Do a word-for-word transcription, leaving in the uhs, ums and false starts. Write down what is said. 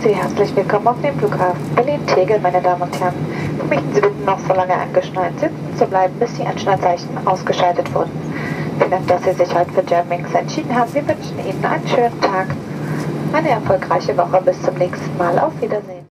Sie herzlich willkommen auf dem Flughafen Berlin-Tegel, meine Damen und Herren. Möchten Sie bitten, noch so lange angeschnallt sitzen zu bleiben, bis die Anschnallzeichen ausgeschaltet wurden. Vielen Dank, dass Sie sich heute für Germanwings entschieden haben. Wir wünschen Ihnen einen schönen Tag, eine erfolgreiche Woche. Bis zum nächsten Mal. Auf Wiedersehen.